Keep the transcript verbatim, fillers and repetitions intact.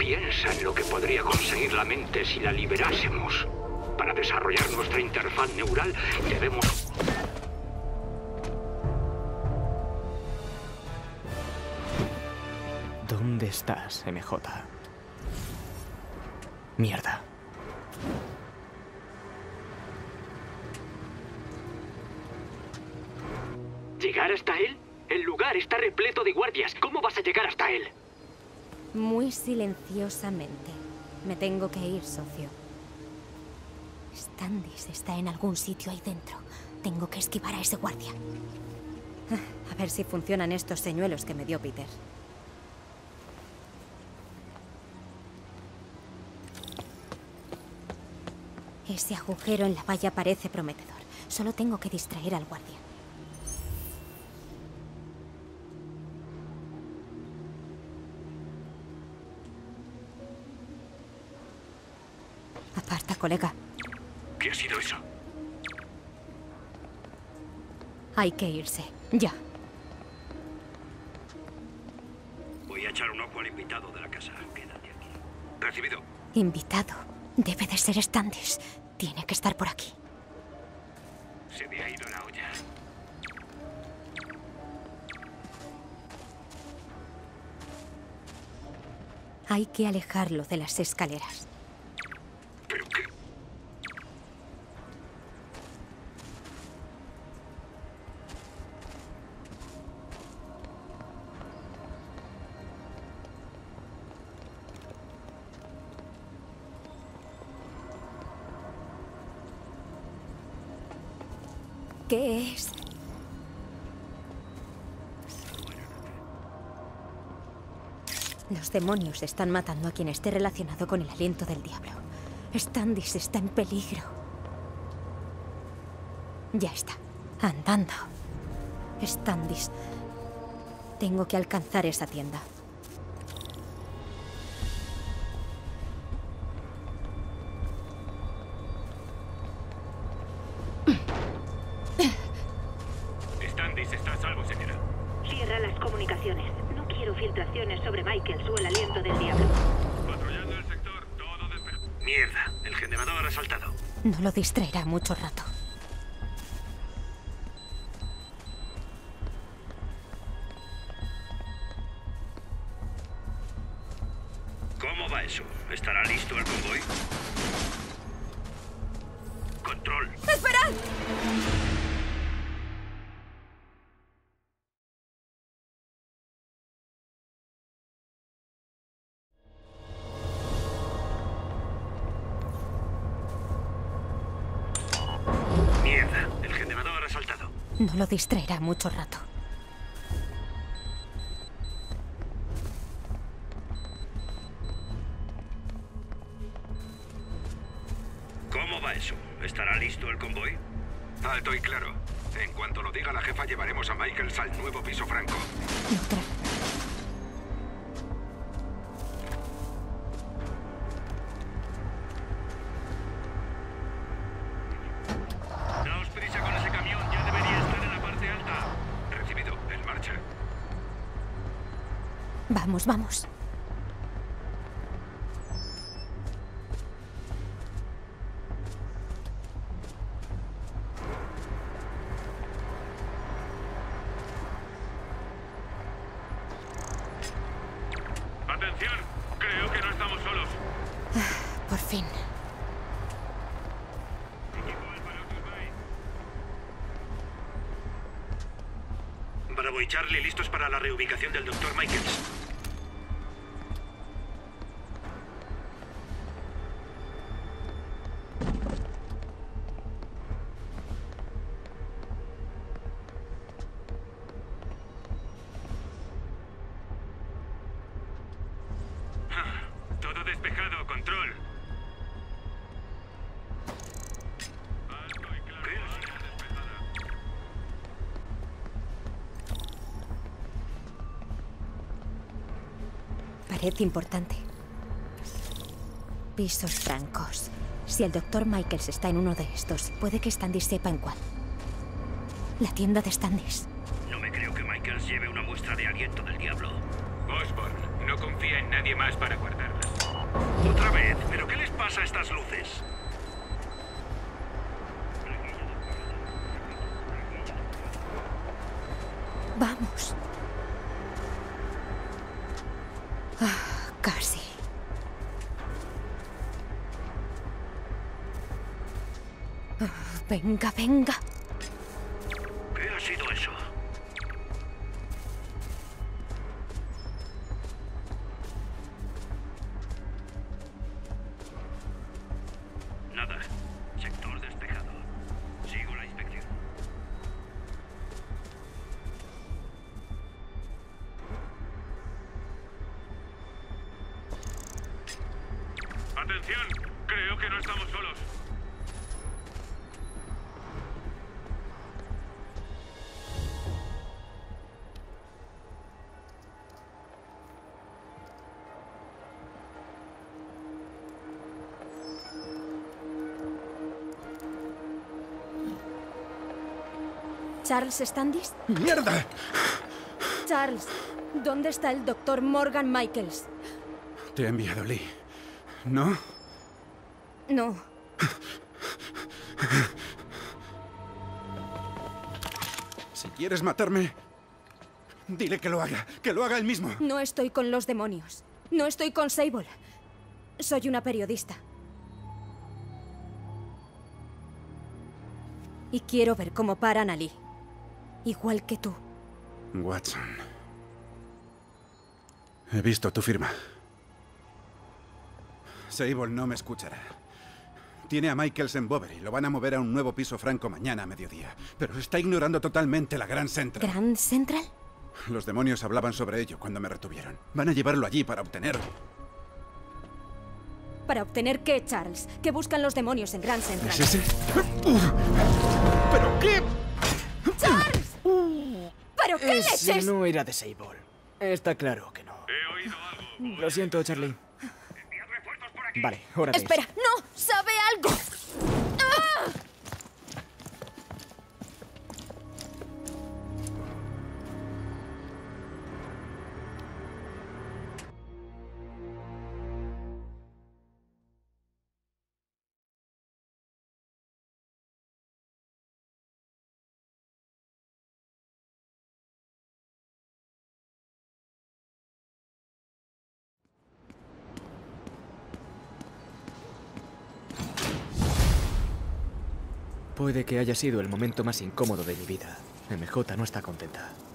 Piensa en lo que podría conseguir la mente si la liberásemos. Para desarrollar nuestra interfaz neural debemos... ¿Dónde estás, M J? Mierda. ¿Llegar hasta él? El lugar está repleto de guardias. ¿Cómo vas a llegar hasta él? Muy silenciosamente. Me tengo que ir, socio. Standis está en algún sitio ahí dentro. Tengo que esquivar a ese guardia. A ver si funcionan estos señuelos que me dio Peter. Ese agujero en la valla parece prometedor. Solo tengo que distraer al guardia. Aparta, colega. ¿Qué ha sido eso? Hay que irse. Ya. Voy a echar un ojo al invitado de la casa. Quédate aquí. Recibido. Invitado. Debe de ser Standis. Tiene que estar por aquí. Se me ha ido la olla. Hay que alejarlo de las escaleras. ¿Pero qué? ¿Qué es? Los demonios están matando a quien esté relacionado con el aliento del diablo. Standis está en peligro. Ya está. Andando. Standis. Tengo que alcanzar esa tienda. Standis está a salvo, señora. Cierra las comunicaciones. No quiero filtraciones sobre Michaels o el aliento del diablo. Patrullando el sector, todo despejado. Mierda, el generador ha saltado. No lo distraerá mucho rato. ¿Cómo va eso? ¿Estará listo el convoy? Control. ¡Esperad! Mierda, el generador ha saltado. No lo distraerá mucho rato. ¿Cómo va eso? ¿Estará listo el convoy? Alto y claro. En cuanto lo diga la jefa, llevaremos a Michaels al nuevo piso franco. Otra. Daos prisa con ese camión, ya debería estar en la parte alta. Recibido, en marcha. Vamos, vamos. Atención, creo que no estamos solos. Por fin. Bravo y Charlie listos para la reubicación del doctor Michaels. Ah, todo despejado, control. Alto y claro, área despejada. Parece importante. Pisos francos. Si el doctor Michaels está en uno de estos, puede que Standis sepa en cuál. La tienda de Standis. No me creo que Michaels lleve una muestra de aliento del diablo. Osborn, no confía en nadie más para guardarla. Otra vez, ¿pero qué les pasa a estas luces? Vamos. Ah, casi. Ah, venga, venga. ¿Qué ha sido eso? Nada. Sector despejado. Sigo la inspección. ¡Atención! Creo que no estamos solos. ¿Charles Standish? ¡Mierda! Charles, ¿dónde está el doctor Morgan Michaels? Te he enviado Lee. ¿No? No. Si quieres matarme, dile que lo haga. Que lo haga él mismo. No estoy con los demonios. No estoy con Sable. Soy una periodista. Y quiero ver cómo paran a Lee. Igual que tú. Watson. He visto tu firma. Sable no me escuchará. Tiene a Michaels en Bovary. Lo van a mover a un nuevo piso franco mañana a mediodía. Pero está ignorando totalmente la Grand Central. ¿Grand Central? Los demonios hablaban sobre ello cuando me retuvieron. Van a llevarlo allí para obtener... ¿Para obtener qué, Charles? ¿Qué buscan los demonios en Grand Central? ¿Es ese? ¿Pero qué? ¡Charles! ¿Pero qué Ese leches? no era de Sable. Está claro que no. He oído algo. Lo siento, Charlie. Enviad refuerzos por aquí. Vale, hora de ¡Espera! ¡No! ¡Sabe algo! ¡Ah! Puede que haya sido el momento más incómodo de mi vida. M J no está contenta.